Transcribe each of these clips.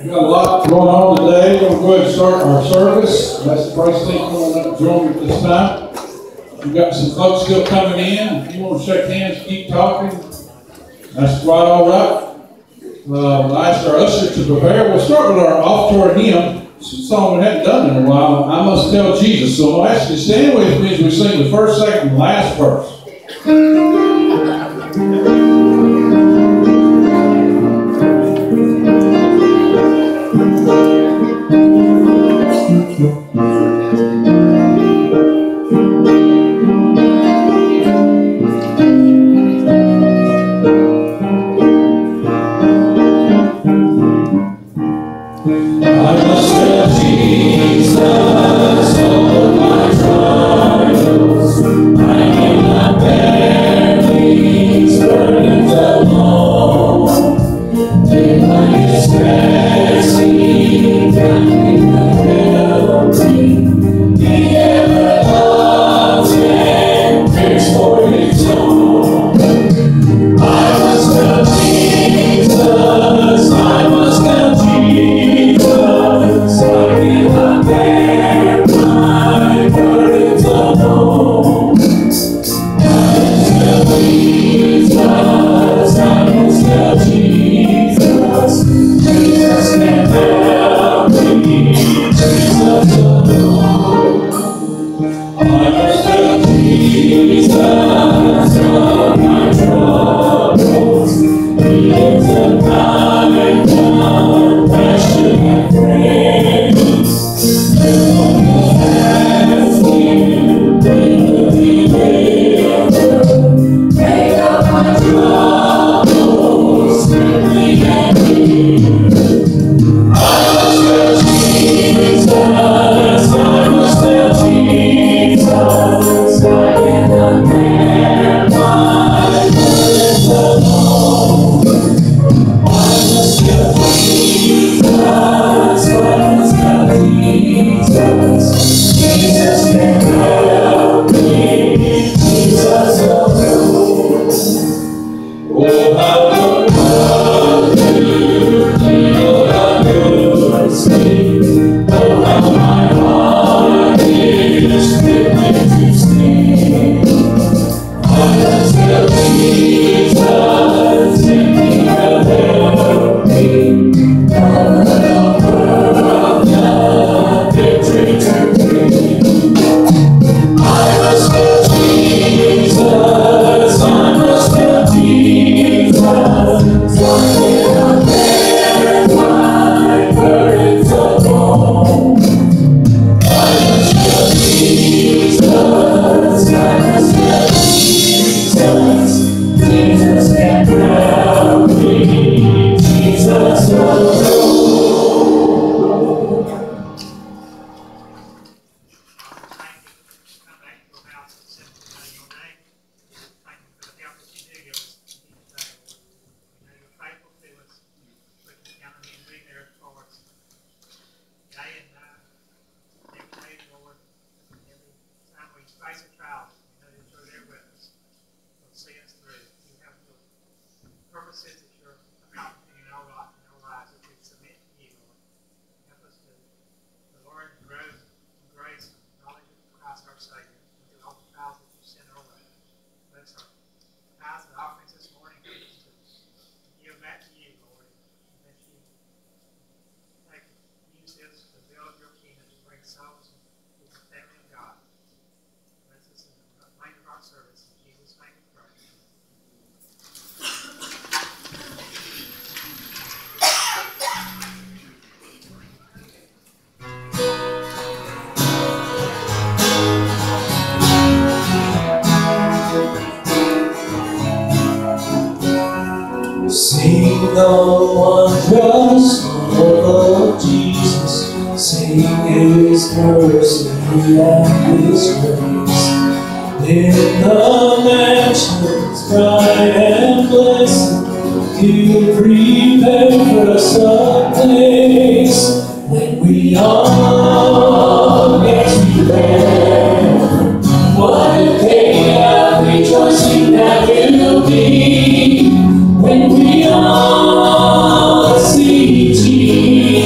We got a lot going on today. We're going to go ahead and start our service. That's the first thing coming up to join me at this time. We've got some folks still coming in. If you want to shake hands, keep talking. That's quite all right. I asked our usher to prepare. We'll start with our off-tour hymn. It's a song we haven't done in a while. I Must Tell Jesus. So I'll ask you to stand with me as we sing the first, second, and last verse. When we all see Jesus.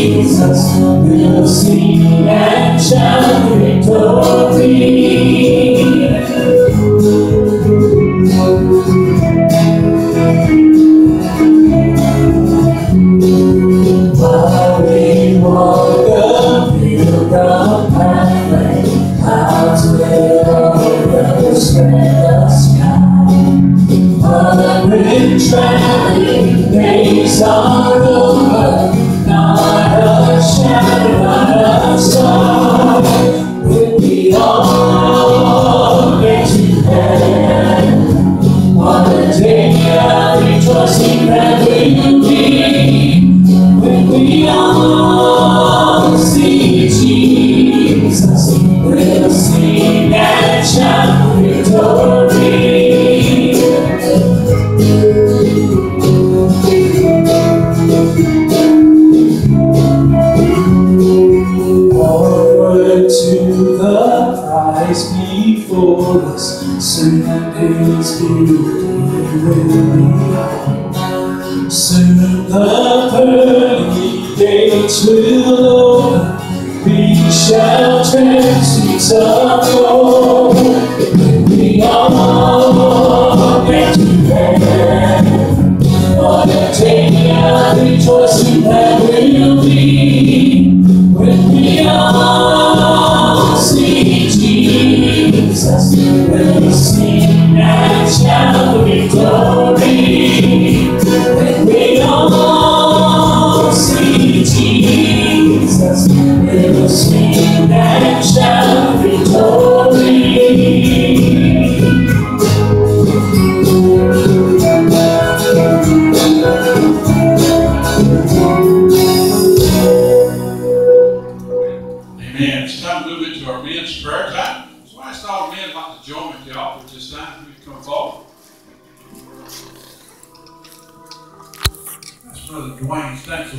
The pearly gates will open, we shall tread streets of gold. We all get to heaven. What a day of rejoicing that will be when we all see Jesus. When we sing and shout victory. When we all see Jesus, we'll sing and shout victory. Amen. It's time to move into our men's prayer time. So I asked all the men like to join with the altar at this time. We come forward. That's Brother Dwayne. Thanks.